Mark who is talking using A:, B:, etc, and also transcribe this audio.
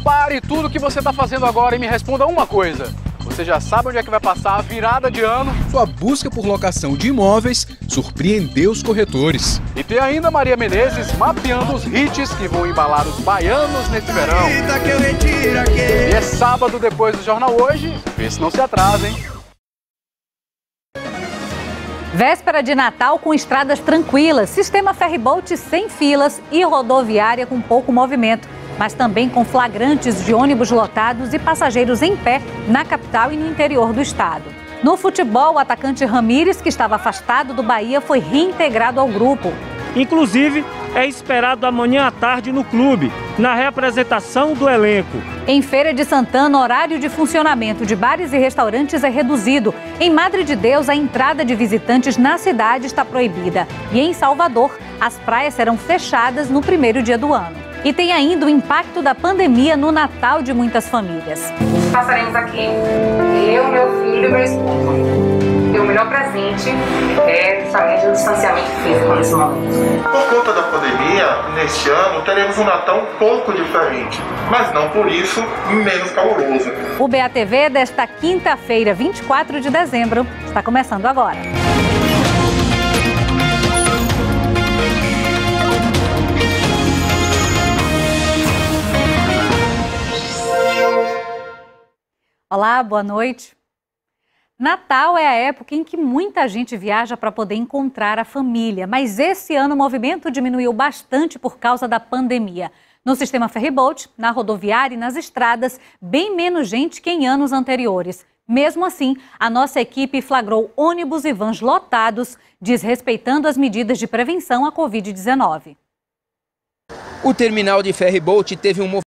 A: Pare tudo o que você está fazendo agora e me responda uma coisa. Você já sabe onde é que vai passar a virada de ano?
B: Sua busca por locação de imóveis surpreendeu os corretores.
A: E tem ainda Maria Menezes mapeando os hits que vão embalar os baianos nesse verão. E é sábado depois do Jornal Hoje, vê se não se atrasa, hein?
C: Véspera de Natal com estradas tranquilas, sistema ferryboat sem filas e rodoviária com pouco movimento, mas também com flagrantes de ônibus lotados e passageiros em pé na capital e no interior do estado. No futebol, o atacante Ramires, que estava afastado do Bahia, foi reintegrado ao grupo.
D: Inclusive, é esperado amanhã à tarde no clube, na representação do elenco.
C: Em Feira de Santana, o horário de funcionamento de bares e restaurantes é reduzido. Em Madre de Deus, a entrada de visitantes na cidade está proibida. E em Salvador, as praias serão fechadas no primeiro dia do ano. E tem ainda o impacto da pandemia no Natal de muitas famílias.
E: Passaremos aqui, eu, meu filho e meu esposo. E o melhor presente é justamente o distanciamento físico nesse momento.
F: Por conta da pandemia, neste ano, teremos um Natal um pouco diferente, mas não por isso menos caloroso.
C: O BATV desta quinta-feira, 24 de dezembro, está começando agora. Olá, boa noite. Natal é a época em que muita gente viaja para poder encontrar a família, mas esse ano o movimento diminuiu bastante por causa da pandemia. No sistema ferryboat, na rodoviária e nas estradas, bem menos gente que em anos anteriores. Mesmo assim, a nossa equipe flagrou ônibus e vans lotados, desrespeitando as medidas de prevenção à Covid-19.
G: O terminal de ferryboat teve um movimento